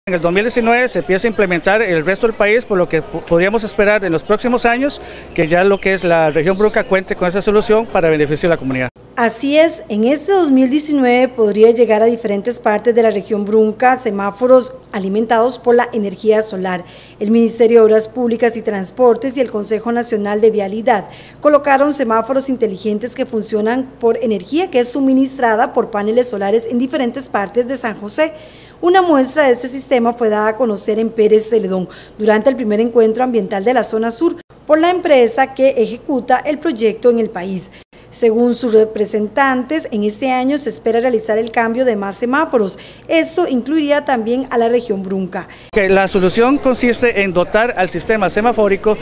En el 2019 se empieza a implementar el resto del país, por lo que podríamos esperar en los próximos años que ya lo que es la región Brunca cuente con esa solución para beneficio de la comunidad. Así es, en este 2019 podría llegar a diferentes partes de la región Brunca semáforos alimentados por la energía solar. El Ministerio de Obras Públicas y Transportes y el Consejo Nacional de Vialidad colocaron semáforos inteligentes que funcionan por energía que es suministrada por paneles solares en diferentes partes de San José. Una muestra de este sistema fue dada a conocer en Pérez Celedón durante el primer encuentro ambiental de la zona sur por la empresa que ejecuta el proyecto en el país. Según sus representantes, en este año se espera realizar el cambio de más semáforos. Esto incluiría también a la región Brunca. La solución consiste en dotar al sistema semafórico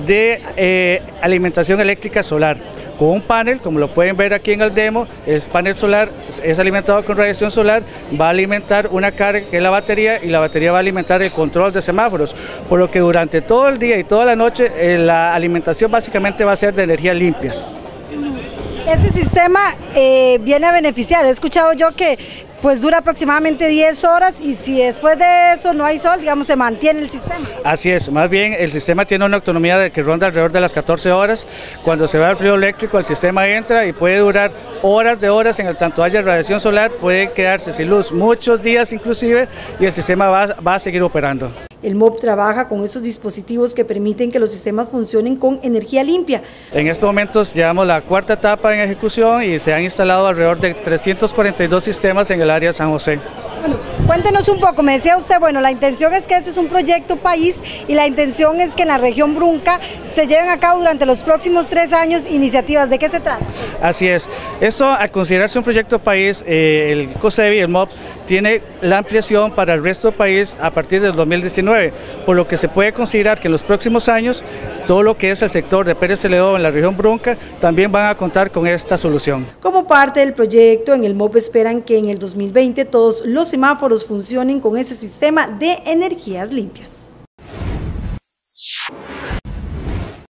de alimentación eléctrica solar. Con un panel, como lo pueden ver aquí en el demo, es panel solar, es alimentado con radiación solar, va a alimentar una carga que es la batería y la batería va a alimentar el control de semáforos, por lo que durante todo el día y toda la noche la alimentación básicamente va a ser de energías limpias. Este sistema viene a beneficiar, he escuchado yo que pues dura aproximadamente 10 horas y si después de eso no hay sol, digamos, se mantiene el sistema. Así es, más bien el sistema tiene una autonomía de que ronda alrededor de las 14 horas. Cuando se va el frío eléctrico, el sistema entra y puede durar horas de horas, en el tanto haya radiación solar, puede quedarse sin luz muchos días inclusive y el sistema va a seguir operando. El MOB trabaja con esos dispositivos que permiten que los sistemas funcionen con energía limpia. En estos momentos llevamos la cuarta etapa en ejecución y se han instalado alrededor de 342 sistemas en el área de San José. Bueno, cuéntenos un poco, me decía usted, bueno, la intención es que este es un proyecto país y la intención es que en la región Brunca se lleven a cabo durante los próximos 3 años iniciativas. ¿De qué se trata? Así es, esto al considerarse un proyecto país, el COSEBI, el MOB, tiene la ampliación para el resto del país a partir del 2019, por lo que se puede considerar que en los próximos años todo lo que es el sector de Pérez Celedón en la región Brunca también van a contar con esta solución. Como parte del proyecto, en el MOB esperan que en el 2020 todos los semáforos funcionen con ese sistema de energías limpias.